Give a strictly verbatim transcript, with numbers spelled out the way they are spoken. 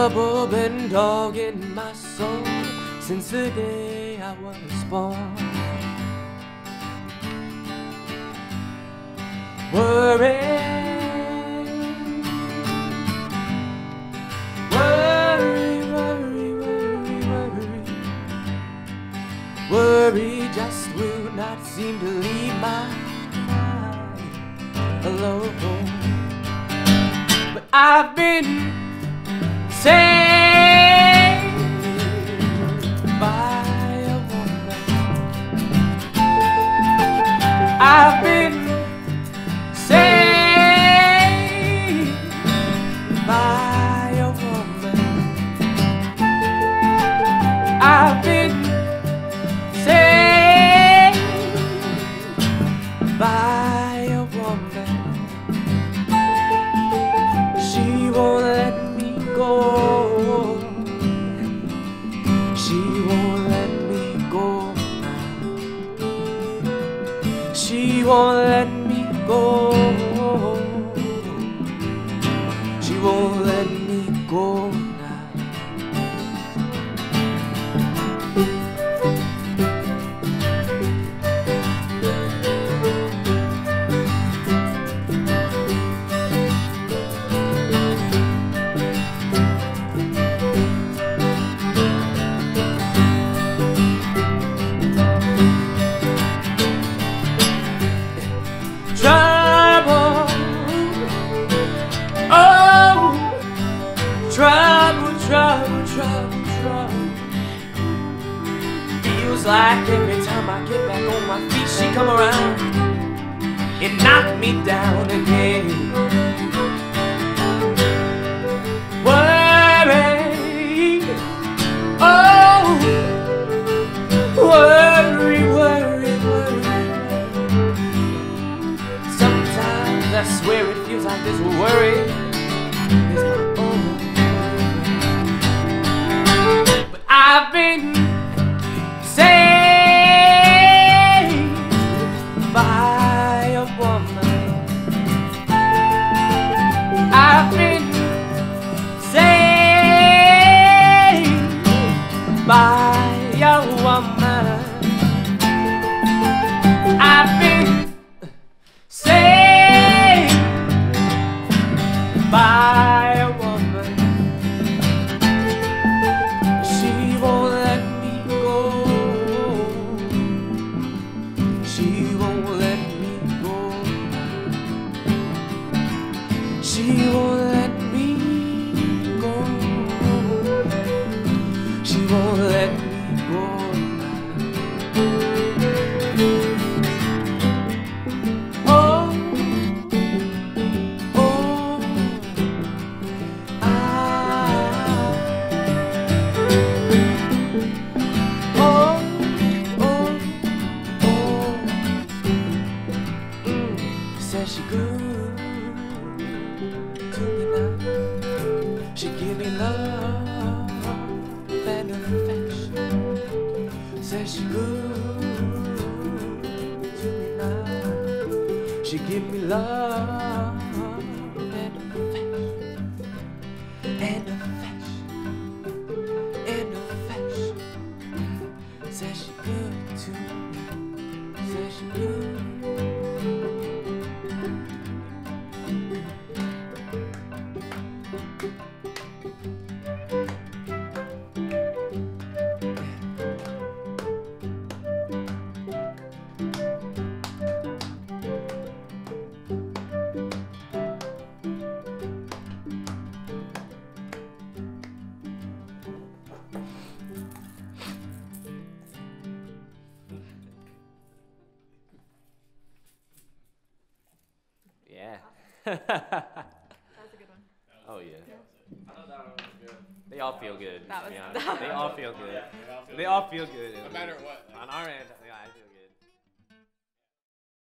trouble been dogging my soul since the day I was born. Worry, worry, worry, worry, worry, worry just will not seem to leave my mind alone. But I've been saved by a woman. I've been saved by a woman. I've been saved by a woman. She won't let me go. She won't let me go now. She won't let me go. She won't let me go now. Trouble, oh, trouble, trouble, trouble, trouble. Feels like every time I get back on my feet, she come around and knock me down again. Worry, oh, worry, worry, worry. I swear it feels like this worry is my own. But I've been saved by a woman. I've been saved by a woman. I've been saved by a woman. She won't let me go. She won't let me go. She won't let me go. She won't let me go. Said she good to me now. She give me love and affection. Said she good to me now. She give me love and affection, and affection, and affection. Said she good to me. Said she good. Yeah. That was a good one. Oh yeah. Yeah. I thought that one was good. They all feel good. That to be was- honest. that They all feel good. Yeah, they all feel They all feel good. No matter what. On our end, yeah, I feel good.